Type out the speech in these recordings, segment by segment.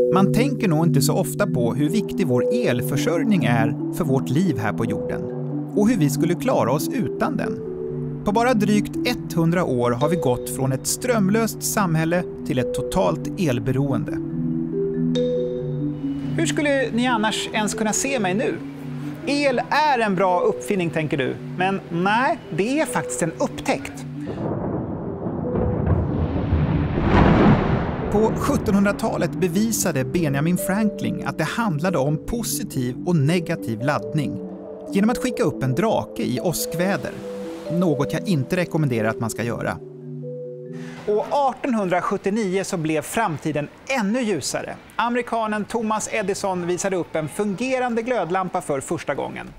Man tänker nog inte så ofta på hur viktig vår elförsörjning är för vårt liv här på jorden och hur vi skulle klara oss utan den. På bara drygt 100 år har vi gått från ett strömlöst samhälle till ett totalt elberoende. Hur skulle ni annars ens kunna se mig nu? El är en bra uppfinning, tänker du. Men nej, det är faktiskt en upptäckt. På 1700-talet bevisade Benjamin Franklin att det handlade om positiv och negativ laddning genom att skicka upp en drake i åskväder. Något jag inte rekommenderar att man ska göra. Och 1879 så blev framtiden ännu ljusare. Amerikanen Thomas Edison visade upp en fungerande glödlampa för första gången.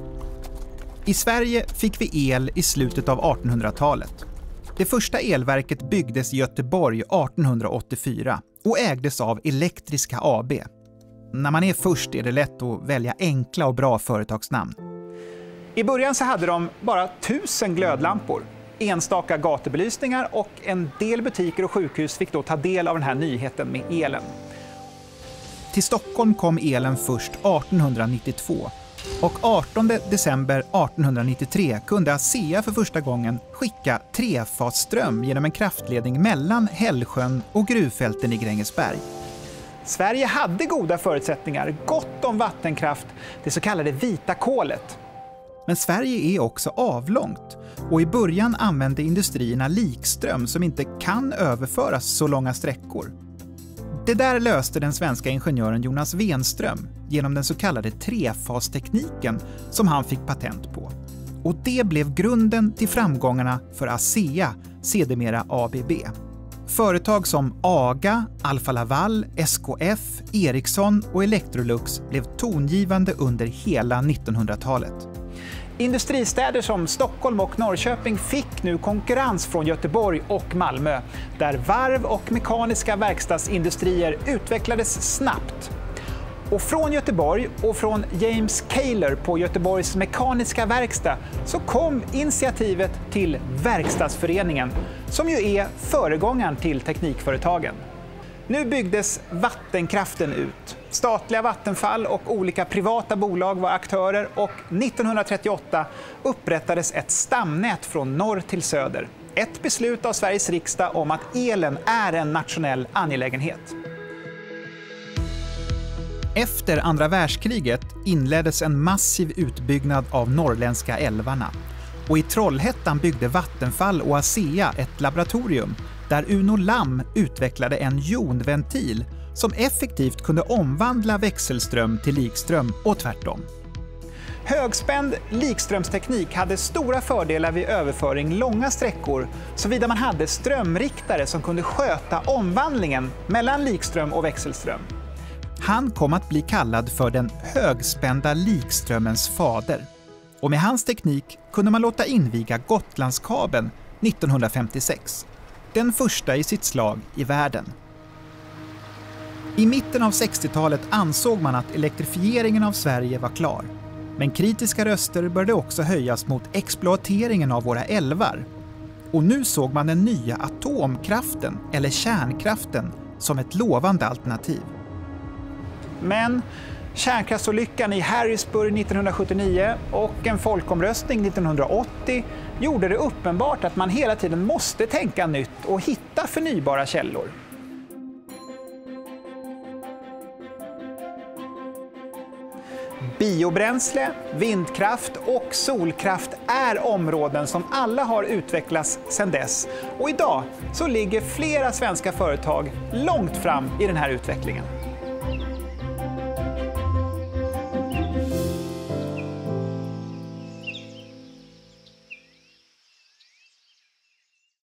I Sverige fick vi el i slutet av 1800-talet. Det första elverket byggdes i Göteborg 1884 och ägdes av Elektriska AB. När man är först är det lätt att välja enkla och bra företagsnamn. I början så hade de bara 1000 glödlampor, enstaka gatubelysningar och en del butiker och sjukhus fick då ta del av den här nyheten med elen. Till Stockholm kom elen först 1892 och 18 december 1893 kunde ASEA för första gången skicka trefasström genom en kraftledning mellan Hällsjön och gruvfälten i Grängesberg. Sverige hade goda förutsättningar, gott om vattenkraft, det så kallade vita kolet. Men Sverige är också avlångt och i början använde industrierna likström som inte kan överföras så långa sträckor. Det där löste den svenska ingenjören Jonas Wenström genom den så kallade trefastekniken som han fick patent på. Och det blev grunden till framgångarna för ASEA, sedermera ABB. Företag som AGA, Alfa Laval, SKF, Ericsson och Electrolux blev tongivande under hela 1900-talet. Industristäder som Stockholm och Norrköping fick nu konkurrens från Göteborg och Malmö, där varv- och mekaniska verkstadsindustrier utvecklades snabbt. Och från Göteborg och från James Kaler på Göteborgs mekaniska verkstad så kom initiativet till Verkstadsföreningen, som ju är föregångaren till teknikföretagen. Nu byggdes vattenkraften ut. Statliga Vattenfall och olika privata bolag var aktörer och 1938 upprättades ett stamnät från norr till söder. Ett beslut av Sveriges riksdag om att elen är en nationell angelägenhet. Efter andra världskriget inleddes en massiv utbyggnad av norrländska älvarna. Och i Trollhättan byggde Vattenfall och ASEA ett laboratorium där Uno Lamm utvecklade en jonventil som effektivt kunde omvandla växelström till likström och tvärtom. Högspänd likströmsteknik hade stora fördelar vid överföring långa sträckor, såvida man hade strömriktare som kunde sköta omvandlingen mellan likström och växelström. Han kom att bli kallad för den högspända likströmmens fader. Och med hans teknik kunde man låta inviga Gotlandskabeln 1956. Den första i sitt slag i världen. I mitten av 60-talet ansåg man att elektrifieringen av Sverige var klar. Men kritiska röster började också höjas mot exploateringen av våra älvar. Och nu såg man den nya atomkraften eller kärnkraften som ett lovande alternativ. Men kärnkraftsolyckan i Harrisburg 1979 och en folkomröstning 1980 gjorde det uppenbart att man hela tiden måste tänka nytt och hitta förnybara källor. Biobränsle, vindkraft och solkraft är områden som alla har utvecklats sedan dess. Och idag så ligger flera svenska företag långt fram i den här utvecklingen.